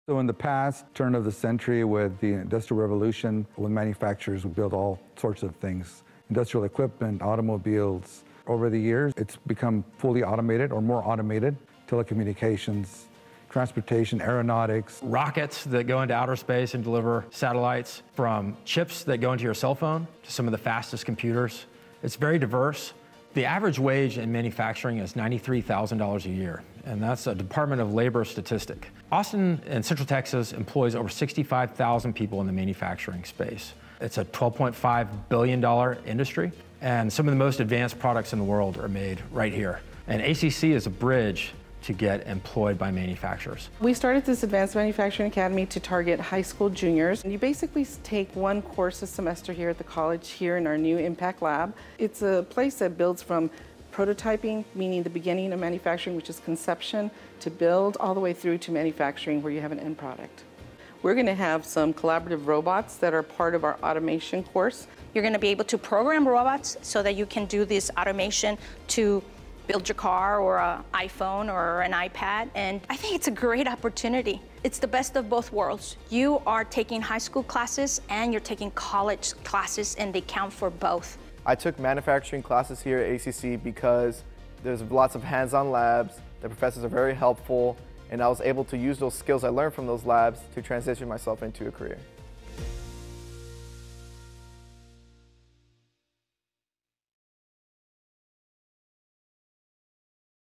So in the past, turn of the century with the Industrial Revolution, when manufacturers would build all sorts of things, industrial equipment, automobiles. Over the years, it's become fully automated or more automated, telecommunications, transportation, aeronautics. Rockets that go into outer space and deliver satellites, from chips that go into your cell phone to some of the fastest computers. It's very diverse. The average wage in manufacturing is $93,000 a year, and that's a Department of Labor statistic. Austin in Central Texas employs over 65,000 people in the manufacturing space. It's a $12.5 billion industry, and some of the most advanced products in the world are made right here. And ACC is a bridge to get employed by manufacturers. We started this Advanced Manufacturing Academy to target high school juniors. You basically take one course a semester here at the college, here in our new Impact Lab. It's a place that builds from prototyping, meaning the beginning of manufacturing, which is conception, to build, all the way through to manufacturing, where you have an end product. We're going to have some collaborative robots that are part of our automation course. You're going to be able to program robots so that you can do this automation to build your car or an iPhone or an iPad, and I think it's a great opportunity. It's the best of both worlds. You are taking high school classes and you're taking college classes, and they count for both. I took manufacturing classes here at ACC because there's lots of hands-on labs, the professors are very helpful, and I was able to use those skills I learned from those labs to transition myself into a career.